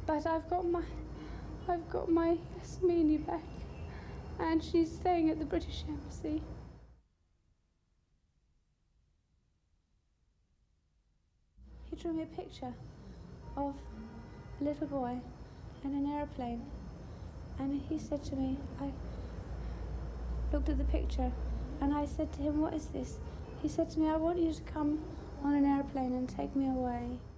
But I've got my Yasmini back, and she's staying at the British Embassy. He drew me a picture of a little boy in an aeroplane, and he said to me, I looked at the picture and I said to him, what is this? He said to me, I want you to come on an aeroplane and take me away.